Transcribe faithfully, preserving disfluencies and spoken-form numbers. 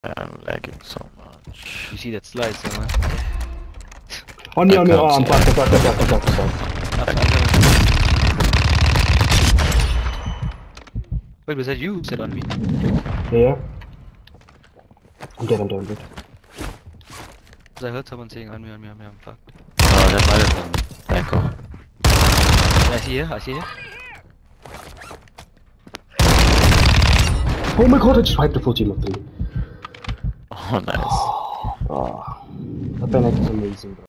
I'm lagging so much. You see that slide somewhere? On me, on me, can't oh, I'm see back, I'm back, I'm back, I'm back, I'm back. Up, up, up. Wait, was that you who said on me? Yeah. I'm dead, I'm dead, I'm dead. Because I heard someone saying on me, on me, on me, I'm fucked. Oh, that might have been Echo. I see here, I see here. Oh my god, I just wiped the full team of three. Oh, nice. Oh, the Fennec is amazing, bro.